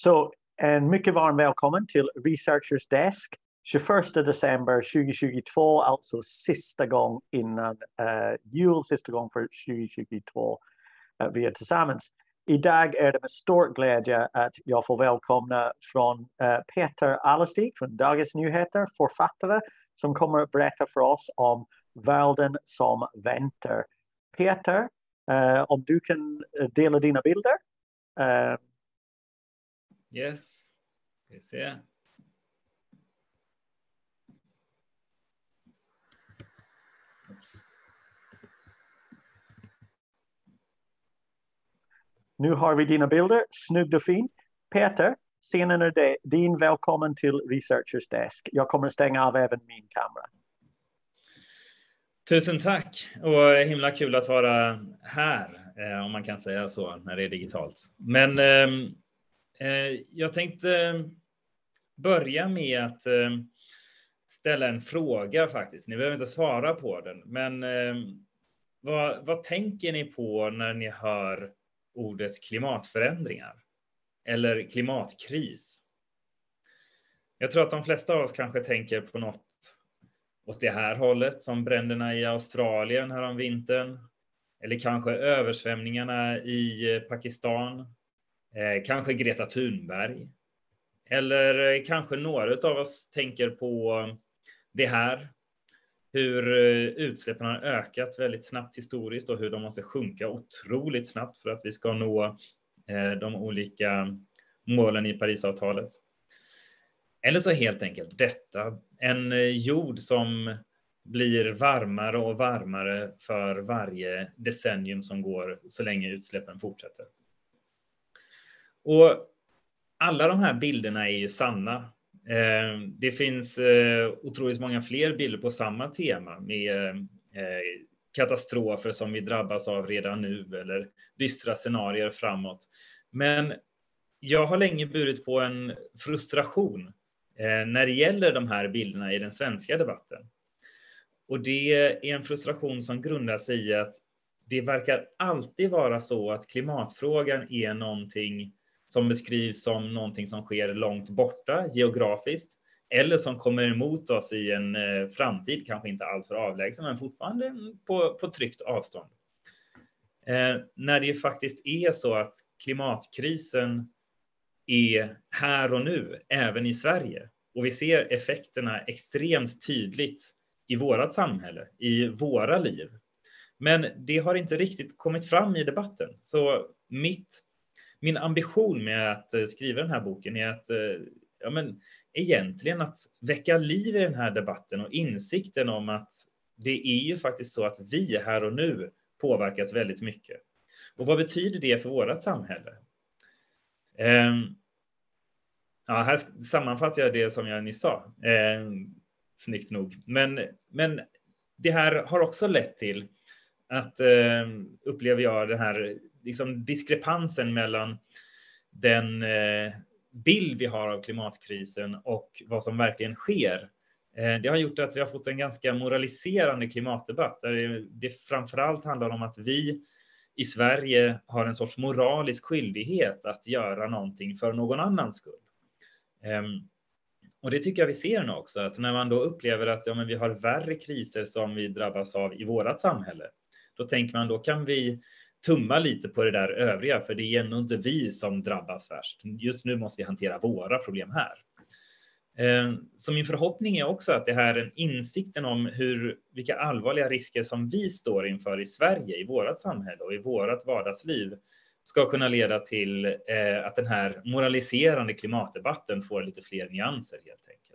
Så en mycket varm välkommen till Researchers Desk. 21 december 2022, alltså sista gång innan jul, sista gång för 2022 vi är tillsammans. Idag är det med stor glädje att jag får välkomna från Peter Allestig från Dagens Nyheter, författare som kommer att berätta för oss om världen som väntar. Peter, om du kan dela dina bilder. Yes, vi ser. Nu har vi dina bilder, snyggt och fint. Peter, scenen är din. Välkommen till Researchers Desk. Jag kommer att stänga av även min kamera. Tusen tack, och himla kul att vara här, om man kan säga så när det är digitalt. Men jag tänkte börja med att ställa en fråga faktiskt. Ni behöver inte svara på den, men vad tänker ni på när ni hör ordet klimatförändringar eller klimatkris? Jag tror att de flesta av oss kanske tänker på något åt det här hållet, som bränderna i Australien här om vintern, eller kanske översvämningarna i Pakistan, kanske Greta Thunberg, eller kanske några av oss tänker på det här, hur utsläppen har ökat väldigt snabbt historiskt och hur de måste sjunka otroligt snabbt för att vi ska nå de olika målen i Parisavtalet. Eller så helt enkelt detta, en jord som blir varmare och varmare för varje decennium som går så länge utsläppen fortsätter. Och alla de här bilderna är ju sanna. Det finns otroligt många fler bilder på samma tema med katastrofer som vi drabbas av redan nu eller dystra scenarier framåt. Men jag har länge burit på en frustration när det gäller de här bilderna i den svenska debatten. Och det är en frustration som grundar sig i att det verkar alltid vara så att klimatfrågan är någonting som beskrivs som någonting som sker långt borta geografiskt, eller som kommer emot oss i en framtid, kanske inte alltför avlägsen, men fortfarande på tryggt avstånd. När det faktiskt är så att klimatkrisen är här och nu, även i Sverige. Och vi ser effekterna extremt tydligt i vårat samhälle, i våra liv. Men det har inte riktigt kommit fram i debatten. Så min ambition med att skriva den här boken är att egentligen att väcka liv i den här debatten och insikten om att det är ju faktiskt så att vi här och nu påverkas väldigt mycket. Och vad betyder det för vårat samhälle? Här sammanfattar jag det som jag nyss sa. Snyggt nog. Men det här har också lett till att upplever jag den här liksom diskrepansen mellan den bild vi har av klimatkrisen och vad som verkligen sker. Det har gjort att vi har fått en ganska moraliserande klimatdebatt där det framförallt handlar om att vi i Sverige har en sorts moralisk skyldighet att göra någonting för någon annans skull. Och det tycker jag vi ser nu också, att när man då upplever att vi har värre kriser som vi drabbas av i vårat samhälle, då tänker man då kan vi tumma lite på det där övriga, för det är ändå inte vi som drabbas värst. Just nu måste vi hantera våra problem här. Så min förhoppning är också att det här är insikten om vilka allvarliga risker som vi står inför i Sverige, i vårat samhälle och i vårat vardagsliv ska kunna leda till att den här moraliserande klimatdebatten får lite fler nyanser helt enkelt.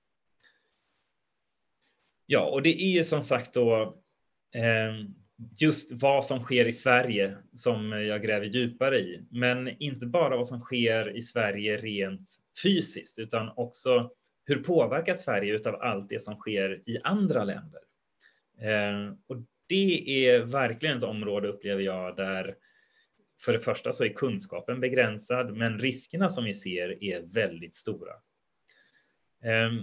Ja, och det är ju som sagt då just vad som sker i Sverige som jag gräver djupare i. Men inte bara vad som sker i Sverige rent fysiskt, utan också hur påverkas Sverige utav allt det som sker i andra länder. Och det är verkligen ett område, upplever jag, där för det första så är kunskapen begränsad, men riskerna som vi ser är väldigt stora.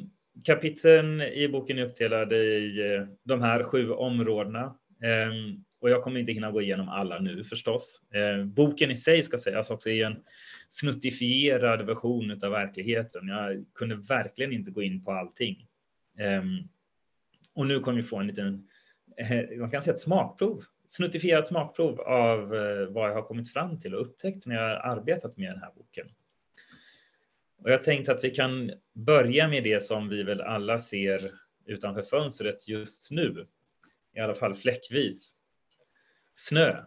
Kapiteln i boken är uppdelade i de här 7 områdena. Och jag kommer inte hinna gå igenom alla nu förstås. Boken i sig ska sägas också är en snuttifierad version av verkligheten. Jag kunde verkligen inte gå in på allting. Och nu kommer vi få en liten, man kan säga ett smakprov. Snuttifierat smakprov av vad jag har kommit fram till och upptäckt när jag har arbetat med den här boken. Och jag tänkte att vi kan börja med det som vi väl alla ser utanför fönstret just nu. I alla fall fläckvis. Snö.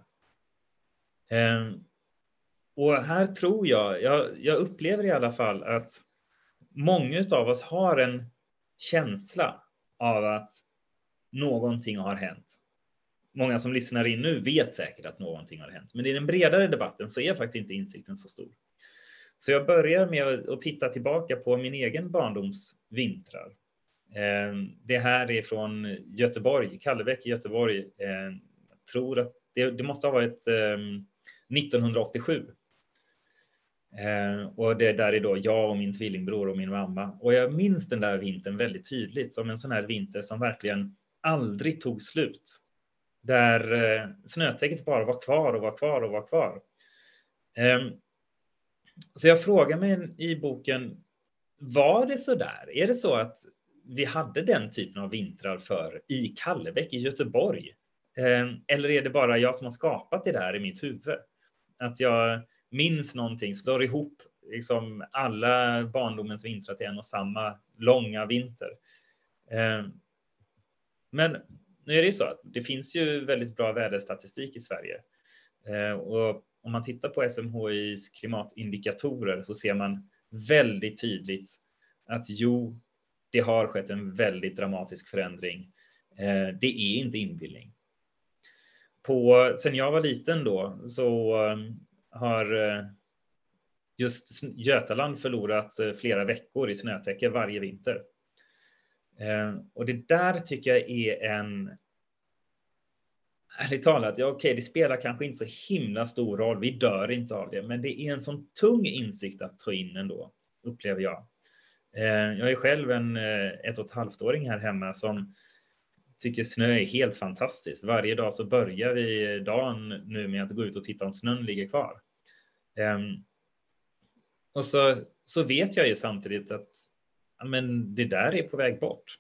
Och här tror jag upplever i alla fall att många av oss har en känsla av att någonting har hänt. Många som lyssnar in nu vet säkert att någonting har hänt. Men i den bredare debatten så är faktiskt inte insikten så stor. Så jag börjar med att titta tillbaka på min egen barndoms vintrar. Det här är från Göteborg, Kallebäck i Göteborg. Jag tror att det måste ha varit 1987. Och det där är då jag och min tvillingbror och min mamma. Och jag minns den där vintern väldigt tydligt som en sån här vinter som verkligen aldrig tog slut. Där snötäcket bara var kvar och var kvar och var kvar. Så jag frågar mig i boken, var det så där? Är det så att vi hade den typen av vintrar för i Kallebäck i Göteborg? Eller är det bara jag som har skapat det där i mitt huvud? Att jag minns någonting, slår ihop liksom alla barndomens vintrar till en och samma långa vinter. Men nu är det ju så att det finns ju väldigt bra väderstatistik i Sverige. Och om man tittar på SMHI:s klimatindikatorer så ser man väldigt tydligt att det har skett en väldigt dramatisk förändring. Det är inte inbildning. Sen jag var liten då så har just Götaland förlorat flera veckor i snötäcke varje vinter. Och det där tycker jag är ärligt talat, okej, det spelar kanske inte så himla stor roll. Vi dör inte av det, men det är en sån tung insikt att ta in ändå, upplever jag. Jag är själv en 1,5-åring här hemma som tycker snö är helt fantastiskt. Varje dag så börjar vi dagen nu med att gå ut och titta om snön ligger kvar. Och så vet jag ju samtidigt att men det där är på väg bort.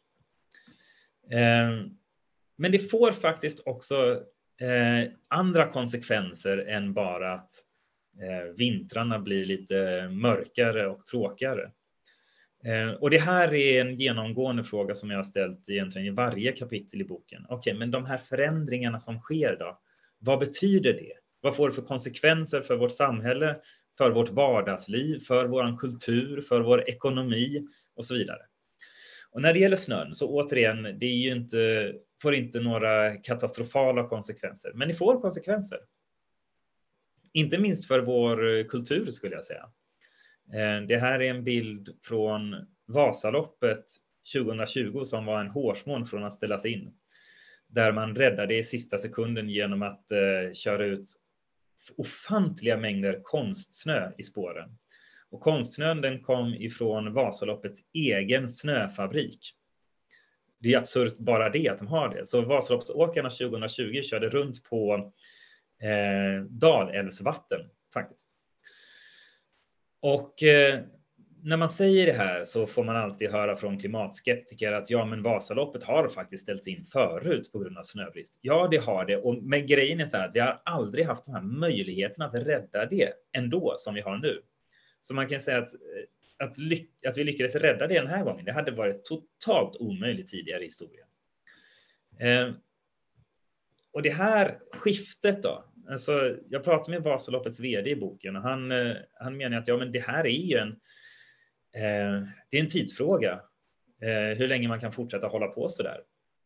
Men det får faktiskt också andra konsekvenser än bara att vintrarna blir lite mörkare och tråkigare. Och det här är en genomgående fråga som jag har ställt egentligen i varje kapitel i boken. Okej, men de här förändringarna som sker då, vad betyder det? Vad får det för konsekvenser för vårt samhälle, för vårt vardagsliv, för vår kultur, för vår ekonomi och så vidare. Och när det gäller snön så återigen, det är ju får inte några katastrofala konsekvenser, men det får konsekvenser. Inte minst för vår kultur skulle jag säga. Det här är en bild från Vasaloppet 2020 som var en hårsmån från att ställas in. Där man räddade i sista sekunden genom att köra ut ofantliga mängder konstsnö i spåren. Och konstsnön den kom ifrån Vasaloppets egen snöfabrik. Det är absurt bara det att de har det. Så Vasaloppsåkarna 2020 körde runt på Dalälvsvatten faktiskt. Och när man säger det här så får man alltid höra från klimatskeptiker att men Vasaloppet har faktiskt ställts in förut på grund av snöbrist. Ja, det har det. Men grejen är så här att vi har aldrig haft de här möjligheterna att rädda det ändå som vi har nu. Så man kan säga att vi lyckades rädda det den här gången. Det hade varit totalt omöjligt tidigare i historien. Och det här skiftet då. Alltså, jag pratade med Vasaloppets vd i boken och han menar att men det här är ju det är en tidsfråga. Hur länge man kan fortsätta hålla på så där.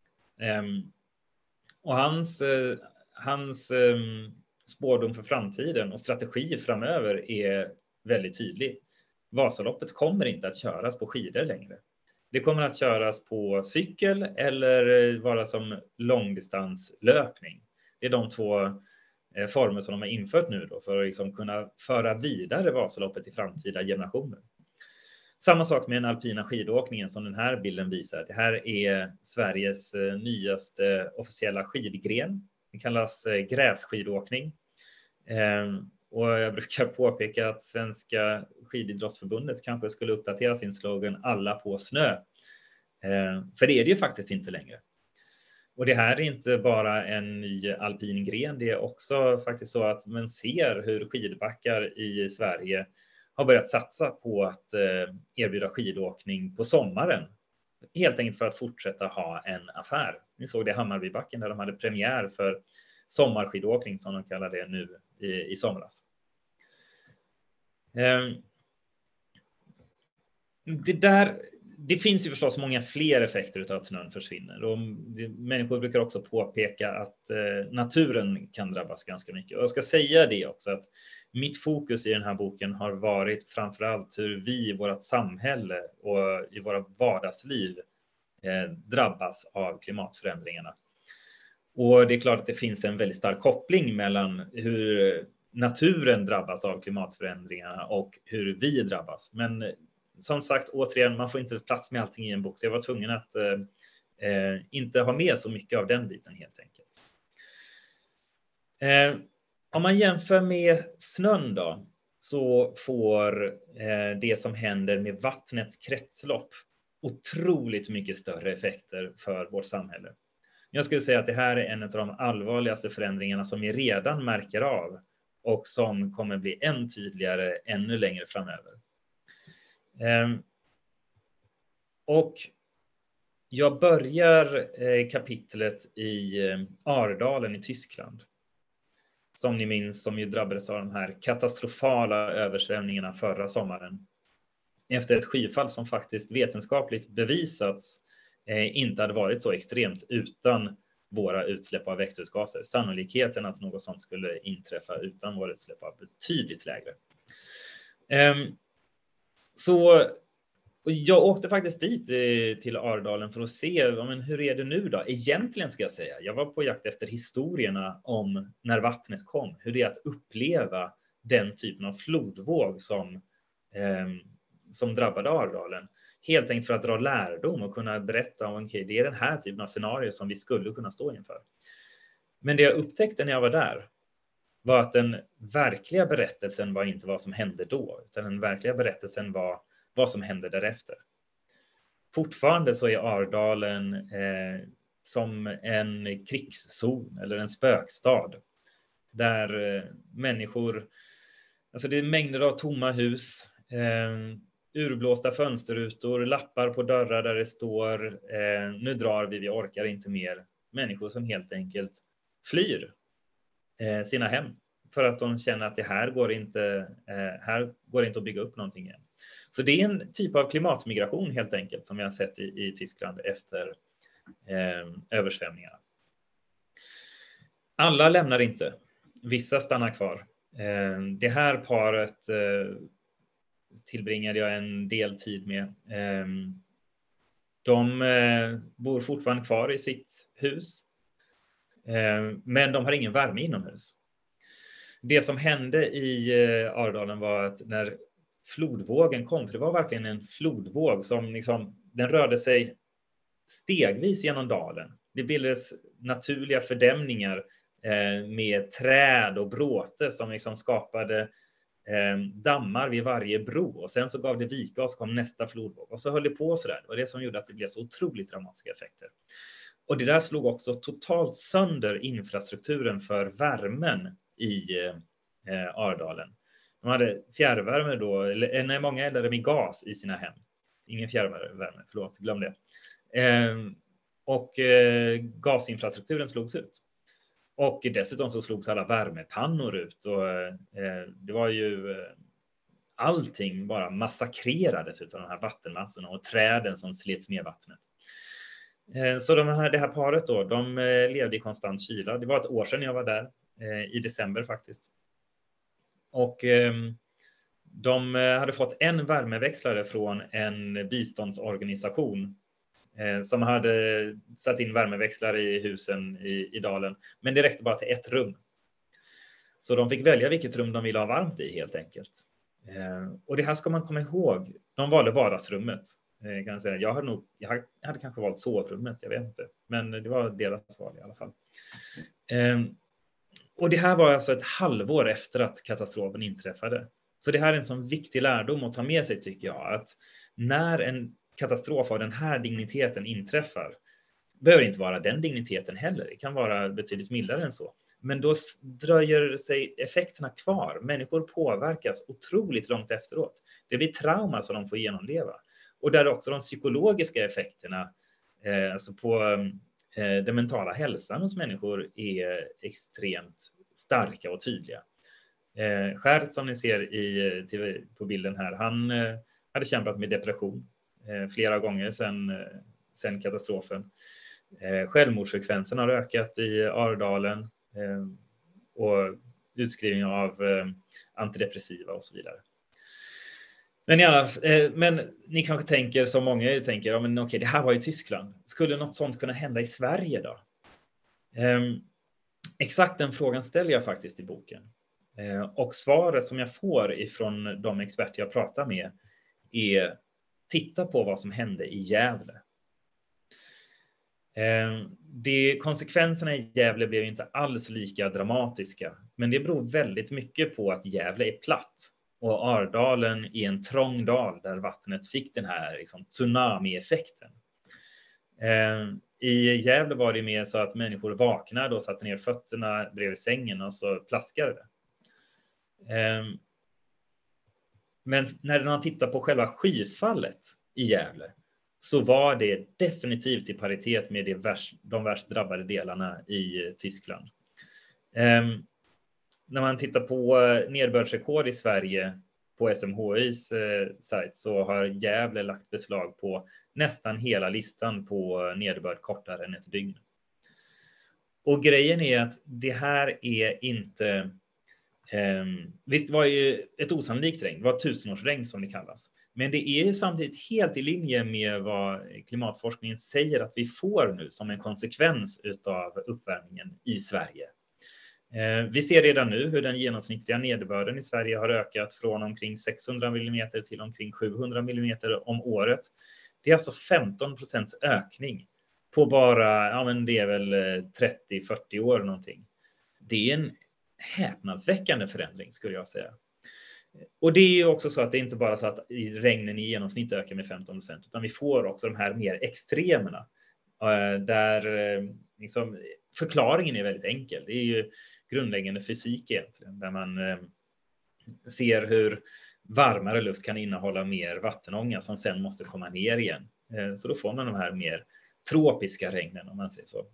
Och hans spårdom för framtiden och strategi framöver är väldigt tydlig. Vasaloppet kommer inte att köras på skidor längre. Det kommer att köras på cykel eller vara som långdistanslöpning. Det är de två former som de har infört nu då för att liksom kunna föra vidare Vasaloppet till framtida generationer. Samma sak med den alpina skidåkningen som den här bilden visar. Det här är Sveriges nyaste officiella skidgren. Det kallas grässkidåkning. Och jag brukar påpeka att Svenska skididrottsförbundet kanske skulle uppdatera sin slogan alla på snö. För det är det ju faktiskt inte längre. Och det här är inte bara en ny alpin gren, det är också faktiskt så att man ser hur skidbackar i Sverige har börjat satsa på att erbjuda skidåkning på sommaren. Helt enkelt för att fortsätta ha en affär. Ni såg det i Hammarbybacken där de hade premiär för sommarskidåkning som de kallar det nu i somras. Det finns ju förstås många fler effekter utav att snön försvinner. Och människor brukar också påpeka att naturen kan drabbas ganska mycket. Och jag ska säga det också, att mitt fokus i den här boken har varit framförallt hur vi i vårt samhälle och i våra vardagsliv drabbas av klimatförändringarna. Och det är klart att det finns en väldigt stark koppling mellan hur naturen drabbas av klimatförändringarna och hur vi drabbas. Men som sagt, återigen, man får inte plats med allting i en bok. Så jag var tvungen att inte ha med så mycket av den biten helt enkelt. Om man jämför med snön då, så får det som händer med vattnets kretslopp otroligt mycket större effekter för vårt samhälle. Jag skulle säga att det här är en av de allvarligaste förändringarna som vi redan märker av och som kommer bli än tydligare ännu längre framöver. Och jag börjar kapitlet i Ardalen i Tyskland. Som ni minns, som ju drabbades av de här katastrofala översvämningarna förra sommaren. Efter ett skyfall som faktiskt vetenskapligt bevisats inte hade varit så extremt utan våra utsläpp av växthusgaser. Sannolikheten att något sånt skulle inträffa utan våra utsläpp var betydligt lägre. Så jag åkte faktiskt dit till Ardalen för att se hur är det nu då? Egentligen ska jag säga, jag var på jakt efter historierna om när vattnet kom. Hur det är att uppleva den typen av flodvåg som drabbade Ardalen. Helt enkelt för att dra lärdom och kunna berätta om det är den här typen av scenarier som vi skulle kunna stå inför. Men det jag upptäckte när jag var där var att den verkliga berättelsen var inte vad som hände då, utan den verkliga berättelsen var vad som hände därefter. Fortfarande så är Ardalen som en krigszon eller en spökstad. Där människor, alltså det är mängder av tomma hus, urblåsta fönsterrutor, lappar på dörrar där det står nu drar vi orkar inte mer. Människor som helt enkelt flyr sina hem för att de känner att det här går inte att bygga upp någonting igen. Så det är en typ av klimatmigration helt enkelt som vi har sett i Tyskland efter översvämningarna. Alla lämnar inte. Vissa stannar kvar. Det här paret tillbringade jag en del tid med. De bor fortfarande kvar i sitt hus. Men de har ingen värme inomhus. Det som hände i Ardalen var att när flodvågen kom, för det var verkligen en flodvåg som den rörde sig stegvis genom dalen. Det bildades naturliga fördämningar med träd och bråte som skapade dammar vid varje bro, och sen så gav det vika och så kom nästa flodvåg och så höll det på så där. Det var det som gjorde att det blev så otroligt dramatiska effekter. Och det där slog också totalt sönder infrastrukturen för värmen i Ardalen. De hade fjärrvärme då, eller många eldade med gas i sina hem. Ingen fjärrvärme, förlåt, glöm det. Och gasinfrastrukturen slogs ut. Och dessutom så slogs alla värmepannor ut. Och det var ju allting bara massakrerades av de här vattenmassorna och träden som slets med vattnet. Så det här paret då, de levde i konstant kyla. Det var ett år sedan jag var där, i december faktiskt. Och de hade fått en värmeväxlare från en biståndsorganisation som hade satt in värmeväxlare i husen i dalen. Men det räckte bara till ett rum. Så de fick välja vilket rum de ville ha varmt i helt enkelt. Och det här ska man komma ihåg. De valde vardagsrummet. Kan jag säga. Jag hade kanske valt sovrummet, jag vet inte. Men det var deras val i alla fall. Och det här var alltså ett halvår efter att katastrofen inträffade. Så det här är en sån viktig lärdom att ta med sig, tycker jag. Att när en katastrof av den här digniteten inträffar, behöver inte vara den digniteten heller. Det kan vara betydligt mildare än så. Men då dröjer sig effekterna kvar. Människor påverkas otroligt långt efteråt. Det blir trauma som de får genomleva. Och där också de psykologiska effekterna, alltså på den mentala hälsan hos människor, är extremt starka och tydliga. Gert, som ni ser på bilden här, han hade kämpat med depression flera gånger sedan katastrofen. Självmordsfrekvensen har ökat i Ardalen och utskrivning av antidepressiva och så vidare. Men ni kanske tänker, som många tänker, ja, men okej, det här var i Tyskland. Skulle något sånt kunna hända i Sverige då? Exakt den frågan ställer jag faktiskt i boken. Och svaret som jag får ifrån de experter jag pratar med är: titta på vad som hände i Gävle. Konsekvenserna i Gävle blev inte alls lika dramatiska, men det beror väldigt mycket på att Gävle är platt och Ardalen är en trång dal där vattnet fick den här tsunami-effekten. I Gävle var det mer så att människor vaknade och satte ner fötterna bredvid sängen och så plaskade det. Men när man tittar på själva skyfallet i Gävle så var det definitivt i paritet med de värst drabbade delarna i Tyskland. När man tittar på nederbördsrekord i Sverige på SMHIs sajt så har Gävle lagt beslag på nästan hela listan på nederbörd kortare än ett dygn. Och grejen är att det här är inte... visst var ju ett osannolikt regn, det var tusenårsregn som det kallas. Men det är ju samtidigt helt i linje med vad klimatforskningen säger att vi får nu som en konsekvens av uppvärmningen i Sverige. Vi ser redan nu hur den genomsnittliga nederbörden i Sverige har ökat från omkring 600 mm till omkring 700 mm om året. Det är alltså 15% ökning på bara, ja men det är väl 30-40 år någonting. Det är en häpnadsväckande förändring, skulle jag säga. Och det är ju också så att det inte bara så att regnen i genomsnitt ökar med 15%, utan vi får också de här mer extremerna. Där förklaringen är väldigt enkel. Det är ju grundläggande fysik egentligen, där man ser hur varmare luft kan innehålla mer vattenånga som sen måste komma ner igen. Så då får man de här mer tropiska regnen, om man säger så.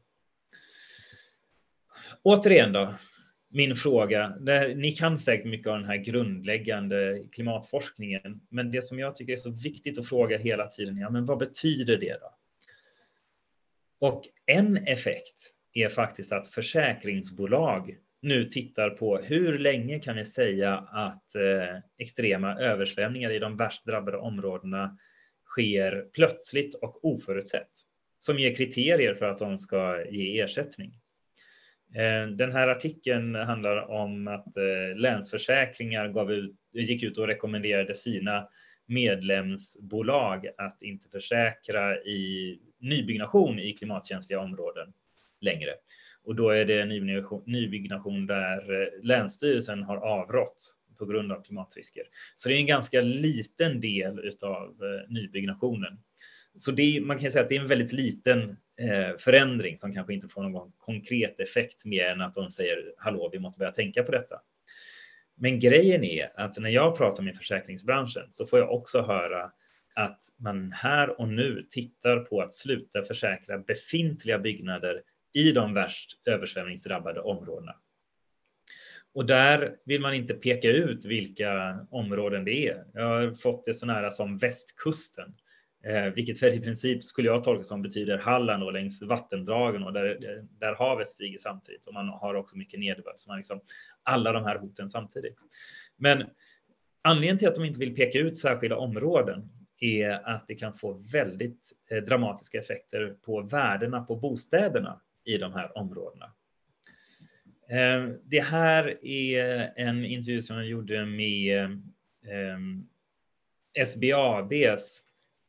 Återigen då, min fråga. Ni kan säkert mycket av den här grundläggande klimatforskningen, men det som jag tycker är så viktigt att fråga hela tiden är, men vad betyder det då? Och en effekt är faktiskt att försäkringsbolag nu tittar på hur länge kan vi säga att extrema översvämningar i de värst drabbade områdena sker plötsligt och oförutsett, som ger kriterier för att de ska ge ersättning. Den här artikeln handlar om att Länsförsäkringar gick ut och rekommenderade sina medlemsbolag att inte försäkra i nybyggnation i klimatkänsliga områden längre. Och då är det nybyggnation där Länsstyrelsen har avrått på grund av klimatrisker. Så det är en ganska liten del av nybyggnationen. Så man kan säga att det är en väldigt liten förändring som kanske inte får någon konkret effekt mer än att de säger, hallå, vi måste börja tänka på detta. Men grejen är att när jag pratar med försäkringsbranschen så får jag också höra att man här och nu tittar på att sluta försäkra befintliga byggnader i de värst översvämningsdrabbade områdena. Och där vill man inte peka ut vilka områden det är. Jag har fått det så nära som västkusten. Vilket väl i princip skulle jag tolka som betyder Halland och längs vattendragen och där havet stiger samtidigt. Och man har också mycket nederbörd. Så man liksom alla de här hoten samtidigt. Men anledningen till att de inte vill peka ut särskilda områden är att det kan få väldigt dramatiska effekter på värdena på bostäderna i de här områdena. Det här är en intervju som jag gjorde med SBABs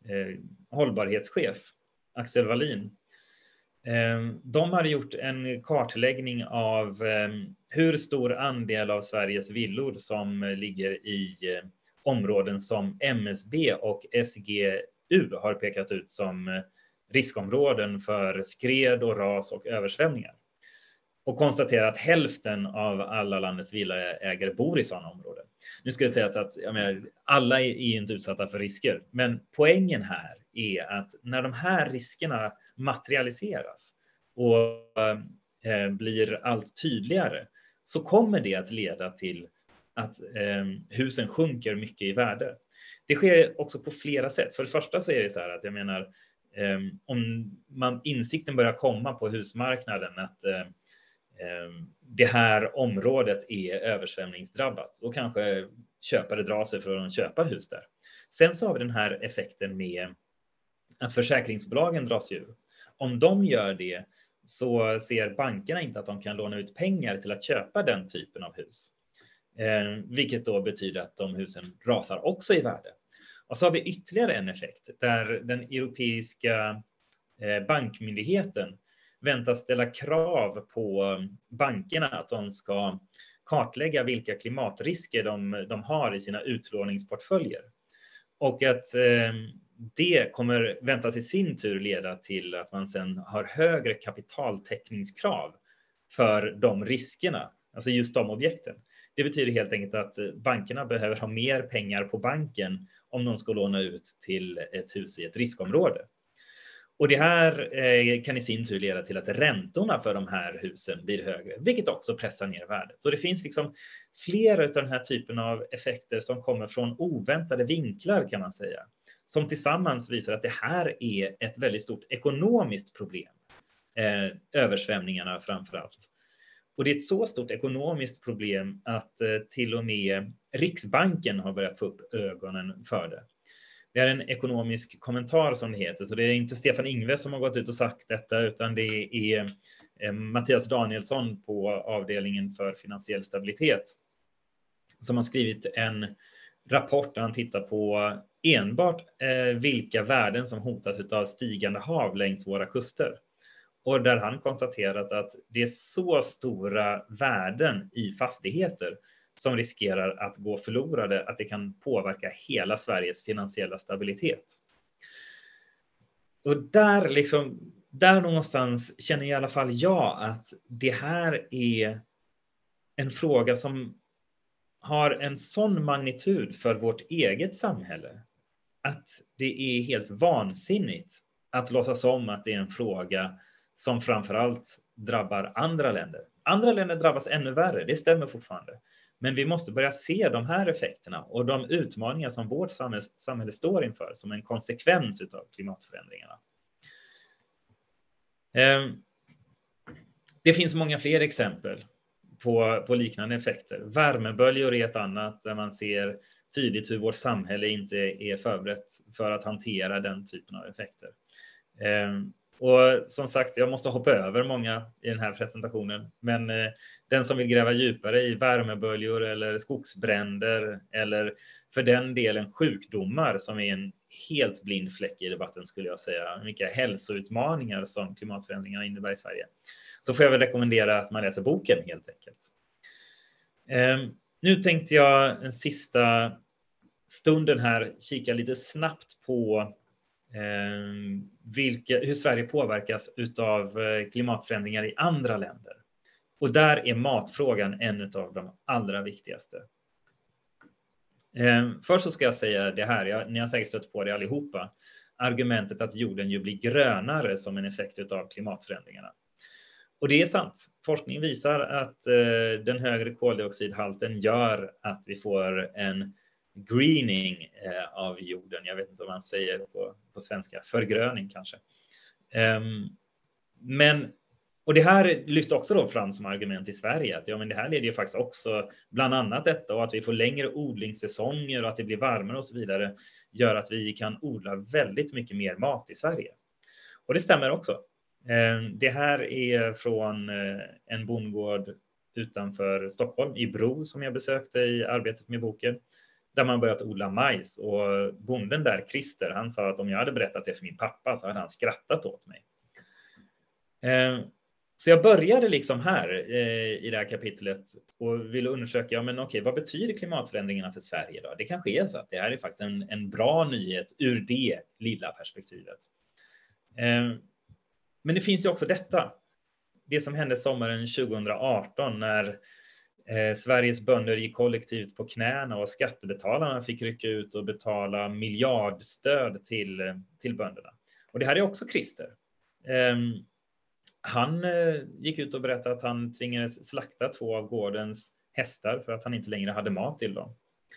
hållbarhetschef, Axel Wallin. De har gjort en kartläggning av hur stor andel av Sveriges villor som ligger i områden som MSB och SGU har pekat ut som riskområden för skred och ras och översvämningar. Och konstaterar att hälften av alla landets villaägare bor i sådana områden. Nu ska det sägas att alla är inte utsatta för risker. Men poängen här är att när de här riskerna materialiseras och blir allt tydligare, så kommer det att leda till att husen sjunker mycket i värde. Det sker också på flera sätt. För det första så är det så här att om insikten börjar komma på husmarknaden att det här området är översvämningsdrabbat, och kanske köpare drar sig för att köpa hus där. Sen så har vi den här effekten med att försäkringsbolagen dras ur. Om de gör det så ser bankerna inte att de kan låna ut pengar till att köpa den typen av hus. Vilket då betyder att de husen rasar också i värde. Och så har vi ytterligare en effekt där den europeiska bankmyndigheten väntas ställa krav på bankerna att de ska kartlägga vilka klimatrisker de har i sina utlåningsportföljer. Och att det kommer väntas i sin tur leda till att man sen har högre kapitaltäckningskrav för de riskerna, alltså just de objekten. Det betyder helt enkelt att bankerna behöver ha mer pengar på banken om de ska låna ut till ett hus i ett riskområde. Och det här kan i sin tur leda till att räntorna för de här husen blir högre, vilket också pressar ner värdet. Så det finns liksom flera av den här typen av effekter som kommer från oväntade vinklar, kan man säga, som tillsammans visar att det här är ett väldigt stort ekonomiskt problem. Översvämningarna framför allt. Och det är ett så stort ekonomiskt problem att till och med Riksbanken har börjat få upp ögonen för det. Det är en ekonomisk kommentar som det heter, så det är inte Stefan Ingves som har gått ut och sagt detta, utan det är Mattias Danielsson på avdelningen för finansiell stabilitet som har skrivit en rapport där han tittar på enbart vilka värden som hotas av stigande hav längs våra kuster. Och där han konstaterat att det är så stora värden i fastigheter som riskerar att gå förlorade att det kan påverka hela Sveriges finansiella stabilitet. Och där någonstans känner i alla fall jag att det här är en fråga som har en sån magnitud för vårt eget samhälle att det är helt vansinnigt att låtsas om att det är en fråga som framförallt drabbar andra länder. Andra länder drabbas ännu värre, det stämmer fortfarande. Men vi måste börja se de här effekterna och de utmaningar som vårt samhälle står inför som en konsekvens av klimatförändringarna. Det finns många fler exempel på liknande effekter. Värmeböljor är ett annat där man ser tydligt hur vårt samhälle inte är förberett för att hantera den typen av effekter. Och som sagt, jag måste hoppa över många i den här presentationen. Men den som vill gräva djupare i värmeböljor eller skogsbränder eller för den delen sjukdomar som är en helt blind fläck i debatten skulle jag säga. Vilka hälsoutmaningar som klimatförändringarna innebär i Sverige. Så får jag väl rekommendera att man läser boken helt enkelt. Nu tänkte jag en sista stunden här kika lite snabbt på hur Sverige påverkas av klimatförändringar i andra länder. Och där är matfrågan en av de allra viktigaste. Först så ska jag säga det här, ni har säkert stött på det allihopa. Argumentet att jorden ju blir grönare som en effekt av klimatförändringarna. Och det är sant. Forskning visar att den högre koldioxidhalten gör att vi får en greening av jorden. Jag vet inte vad man säger på svenska. Förgröning kanske. Och det här lyfts också då fram som argument i Sverige. Att men det här leder ju faktiskt också bland annat detta och att vi får längre odlingssäsonger och att det blir varmare och så vidare. Gör att vi kan odla väldigt mycket mer mat i Sverige. Och det stämmer också. Det här är från en bondgård utanför Stockholm i Bro som jag besökte i arbetet med boken. där man börjat odla majs. Och bonden där, Christer, han sa att om jag hade berättat det för min pappa så hade han skrattat åt mig. Så jag började liksom här i det här kapitlet och ville undersöka, vad betyder klimatförändringarna för Sverige då? Det kanske är så att det här är faktiskt en bra nyhet ur det lilla perspektivet. Men det finns ju också detta. Det som hände sommaren 2018 när Sveriges bönder gick kollektivt på knäna och skattebetalarna fick rycka ut och betala miljardstöd till bönderna. Och det här är också Christer. Han gick ut och berättade att han tvingades slakta 2 av gårdens hästar för att han inte längre hade mat till dem.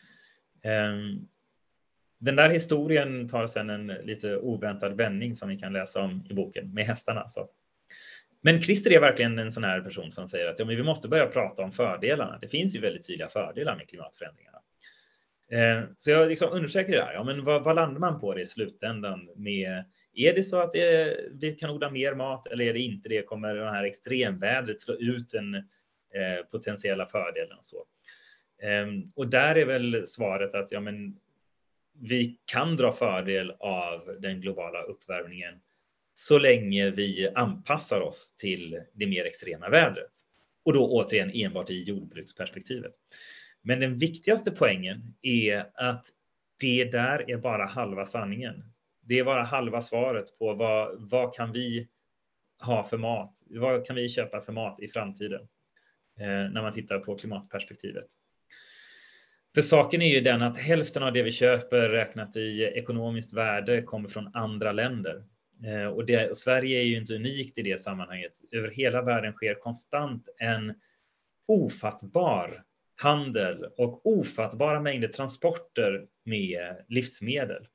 Den där historien tar sedan en lite oväntad vändning som vi kan läsa om i boken med hästarna. Alltså. Men Christer är verkligen en sån här person som säger att vi måste börja prata om fördelarna. Det finns ju väldigt tydliga fördelar med klimatförändringarna. Så jag liksom undersöker det här. Vad landar man på det i slutändan med? Är det så att vi kan odla mer mat eller är det inte det? Kommer det här extremvädret slå ut den potentiella fördelen och så? Och där är väl svaret att vi kan dra fördel av den globala uppvärmningen så länge vi anpassar oss till det mer extrema vädret. Och då återigen enbart i jordbruksperspektivet. Men den viktigaste poängen är att det där är bara halva sanningen. Det är bara halva svaret på vad kan vi ha för mat? Vad kan vi köpa för mat i framtiden? När man tittar på klimatperspektivet. För saken är ju den att hälften av det vi köper räknat i ekonomiskt värde kommer från andra länder. Och Sverige är ju inte unikt i det sammanhanget. Över hela världen sker konstant en ofattbar handel och ofattbara mängder transporter med livsmedel.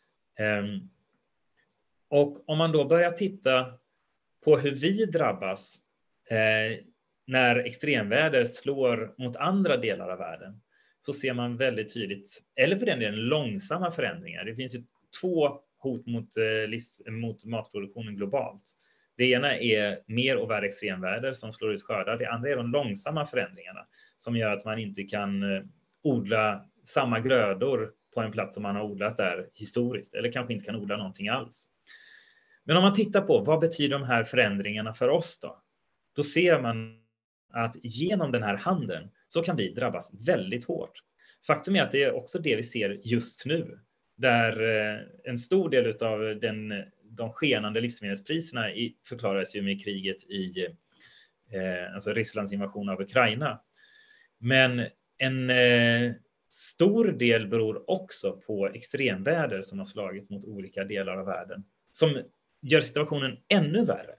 Och om man då börjar titta på hur vi drabbas när extremväder slår mot andra delar av världen så ser man väldigt tydligt, eller för den delen långsamma förändringar. Det finns ju 2 hot mot matproduktionen globalt. Det ena är mer och värre extremväder som slår ut skördar. Det andra är de långsamma förändringarna som gör att man inte kan odla samma grödor på en plats som man har odlat där historiskt. Eller kanske inte kan odla någonting alls. Men om man tittar på vad betyder de här förändringarna för oss då? Då ser man att genom den här handeln så kan vi drabbas väldigt hårt. Faktum är att det är också det vi ser just nu. Där en stor del av de skenande livsmedelspriserna förklaras ju med kriget alltså Rysslands invasion av Ukraina. Men en stor del beror också på extremväder som har slagit mot olika delar av världen. Som gör situationen ännu värre.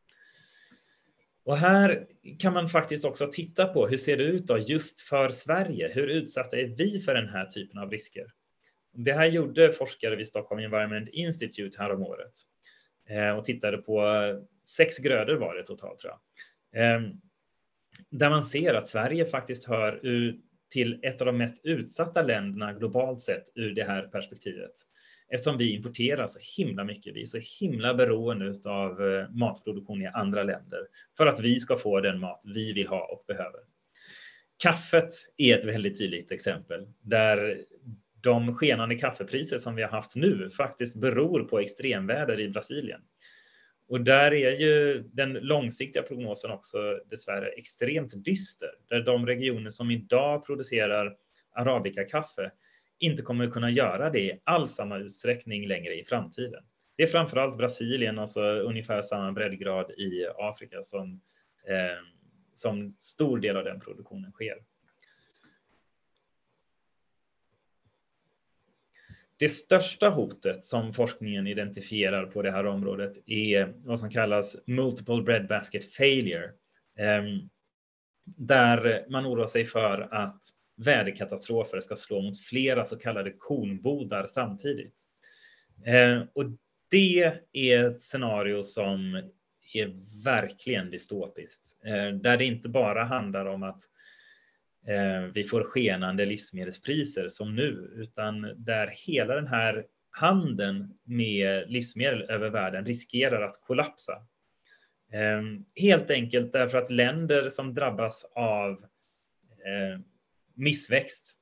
Och här kan man faktiskt också titta på hur ser det ut då just för Sverige? Hur utsatta är vi för den här typen av risker? Det här gjorde forskare vid Stockholm Environment Institute här om året. Och tittade på 6 grödor var det totalt tror jag. Där man ser att Sverige faktiskt hör till ett av de mest utsatta länderna globalt sett ur det här perspektivet. Eftersom vi importerar så himla mycket, vi är så himla beroende av matproduktion i andra länder för att vi ska få den mat vi vill ha och behöver. Kaffet är ett väldigt tydligt exempel där de skenande kaffepriser som vi har haft nu faktiskt beror på extremväder i Brasilien. Och där är ju den långsiktiga prognosen också dessvärre extremt dyster. Där de regioner som idag producerar arabica-kaffe inte kommer kunna göra det i all samma utsträckning längre i framtiden. Det är framförallt Brasilien, alltså ungefär samma breddgrad i Afrika som stor del av den produktionen sker. Det största hotet som forskningen identifierar på det här området är vad som kallas multiple breadbasket failure. Där man oroar sig för att väderkatastrofer ska slå mot flera så kallade kornbodar samtidigt. Och det är ett scenario som är verkligen dystopiskt. Där det inte bara handlar om att vi får skenande livsmedelspriser som nu, utan där hela den här handeln med livsmedel över världen riskerar att kollapsa. Helt enkelt därför att länder som drabbas av missväxt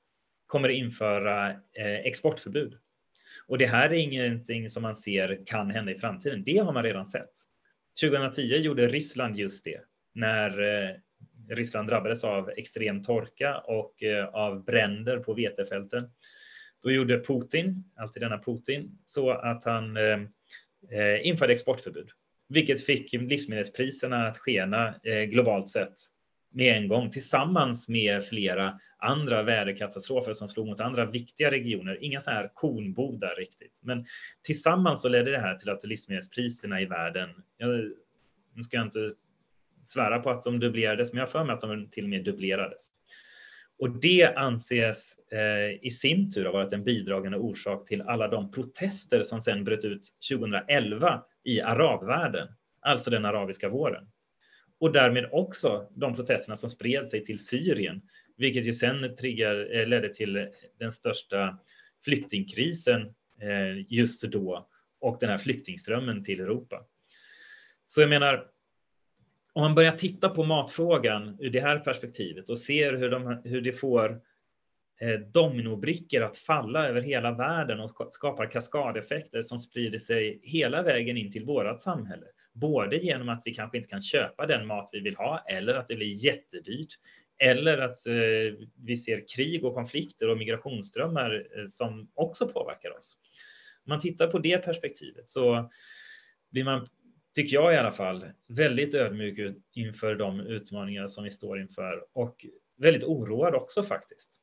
kommer införa exportförbud. Och det här är ingenting som man ser kan hända i framtiden. Det har man redan sett. 2010 gjorde Ryssland just det. När Ryssland drabbades av extrem torka och av bränder på vetefälten. Då gjorde Putin, alltid denna Putin, så att han införde exportförbud. Vilket fick livsmedelspriserna att skena globalt sett med en gång, tillsammans med flera andra väderkatastrofer som slog mot andra viktiga regioner. Inga så här kornbodar riktigt. Men tillsammans så ledde det här till att livsmedelspriserna i världen, nu ska jag inte svära på att de dubblerades, men jag har för mig att de till och med dubblerades. Och det anses i sin tur ha varit en bidragande orsak till alla de protester som sedan bröt ut 2011 i arabvärlden, alltså den arabiska våren. Och därmed också de protesterna som spred sig till Syrien, vilket ju sen ledde till den största flyktingkrisen just då och den här flyktingströmmen till Europa. Så jag menar, om man börjar titta på matfrågan ur det här perspektivet och ser hur det får dominobrickor att falla över hela världen och skapar kaskadeffekter som sprider sig hela vägen in till vårat samhälle. Både genom att vi kanske inte kan köpa den mat vi vill ha, eller att det blir jättedyrt, eller att vi ser krig och konflikter och migrationsströmmar som också påverkar oss. Om man tittar på det perspektivet så blir man, tycker jag i alla fall, väldigt ödmjuk inför de utmaningar som vi står inför och väldigt oroad också faktiskt.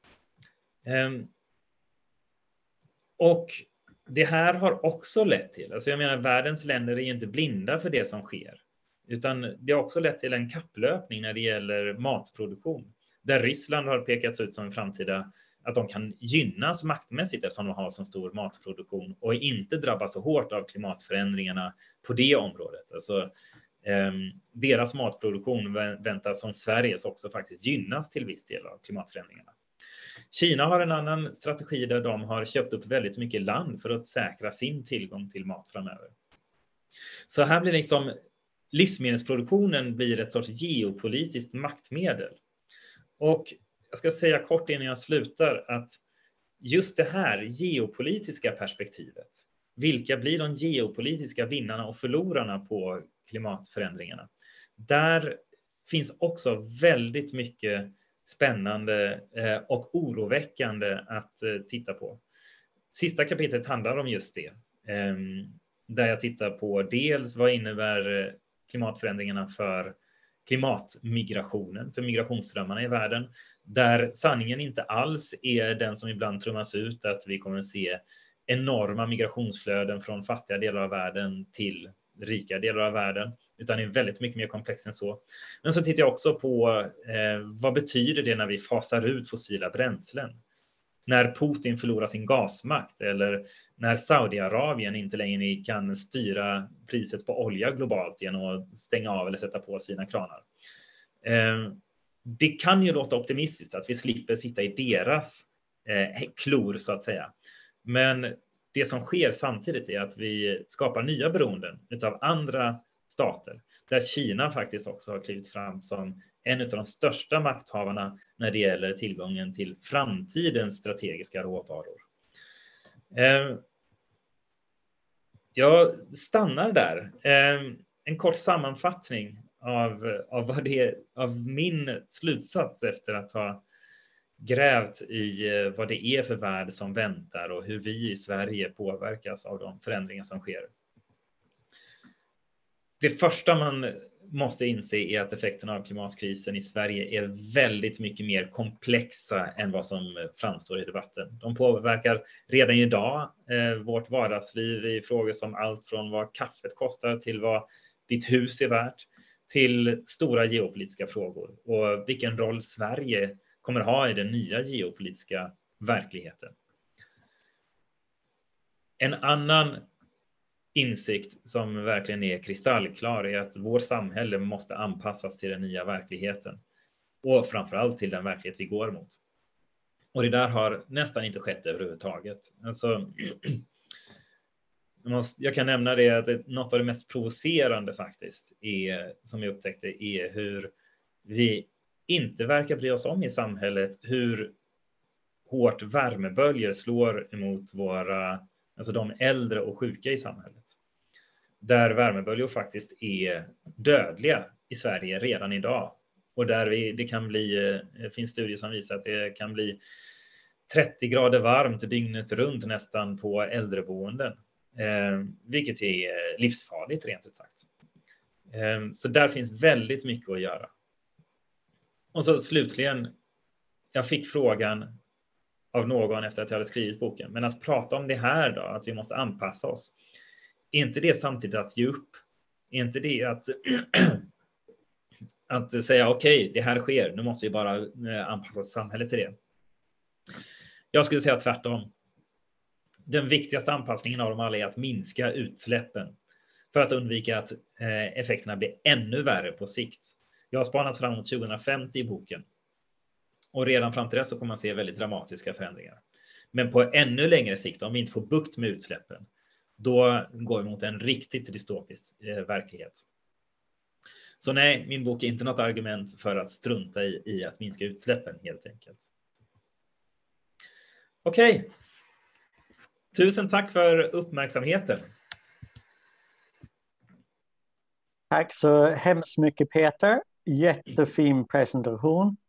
Och det här har också lett till, alltså jag menar, världens länder är inte blinda för det som sker, utan det har också lett till en kapplöpning när det gäller matproduktion, där Ryssland har pekats ut som en framtida, att de kan gynnas maktmässigt eftersom de har så stor matproduktion och inte drabbas så hårt av klimatförändringarna på det området. Alltså, deras matproduktion väntas som Sveriges också faktiskt gynnas till viss del av klimatförändringarna. Kina har en annan strategi där de har köpt upp väldigt mycket land för att säkra sin tillgång till mat framöver. Så här blir liksom livsmedelsproduktionen blir ett sorts geopolitiskt maktmedel. Och jag ska säga kort innan jag slutar att just det här geopolitiska perspektivet, vilka blir de geopolitiska vinnarna och förlorarna på klimatförändringarna? Där finns också väldigt mycket spännande och oroväckande att titta på. Sista kapitlet handlar om just det. Där jag tittar på dels vad innebär klimatförändringarna för klimatmigrationen, för migrationsströmmarna i världen, där sanningen inte alls är den som ibland trummas ut, att vi kommer att se enorma migrationsflöden från fattiga delar av världen till rika delar av världen, utan är väldigt mycket mer komplext än så. Men så tittar jag också på vad betyder det när vi fasar ut fossila bränslen? När Putin förlorar sin gasmakt, eller när Saudiarabien inte längre kan styra priset på olja globalt genom att stänga av eller sätta på sina kranar. Det kan ju låta optimistiskt att vi slipper sitta i deras klor så att säga. Men det som sker samtidigt är att vi skapar nya beroenden utav andra stater, där Kina faktiskt också har klivit fram som en av de största makthavarna när det gäller tillgången till framtidens strategiska råvaror. Jag stannar där. En kort sammanfattning av min slutsats efter att ha grävt i vad det är för värld som väntar och hur vi i Sverige påverkas av de förändringar som sker. Det första man måste inse är att effekterna av klimatkrisen i Sverige är väldigt mycket mer komplexa än vad som framstår i debatten. De påverkar redan idag vårt vardagsliv i frågor som allt från vad kaffet kostar till vad ditt hus är värt, till stora geopolitiska frågor och vilken roll Sverige kommer ha i den nya geopolitiska verkligheten. En annan insikt som verkligen är kristallklar är att vårt samhälle måste anpassas till den nya verkligheten och framförallt till den verklighet vi går mot. Och det där har nästan inte skett överhuvudtaget. Alltså, jag kan nämna det att något av det mest provocerande faktiskt är, som jag upptäckte, är hur vi inte verkar bry oss om i samhället hur hårt värmeböljor slår emot alltså de äldre och sjuka i samhället. Där värmeböljor faktiskt är dödliga i Sverige redan idag. Och där det finns studier som visar att det kan bli 30 grader varmt dygnet runt nästan på äldreboenden. Vilket är livsfarligt rent ut sagt. Så där finns väldigt mycket att göra. Och så slutligen, jag fick frågan av någon efter att jag hade skrivit boken. Men att prata om det här då, att vi måste anpassa oss. Är inte det samtidigt att ge upp? Är inte det att säga okej, det här sker, nu måste vi bara anpassa samhället till det? Jag skulle säga tvärtom. Den viktigaste anpassningen av dem alla är att minska utsläppen för att undvika att effekterna blir ännu värre på sikt. Jag har spanat fram mot 2050 i boken. Och redan fram till det så kommer man se väldigt dramatiska förändringar. Men på ännu längre sikt, om vi inte får bukt med utsläppen, då går vi mot en riktigt dystopisk verklighet. Så nej, min bok är inte något argument för att strunta i att minska utsläppen helt enkelt. Okej. Tusen tack för uppmärksamheten. Tack så hemskt mycket Peter. Jättefin presentation.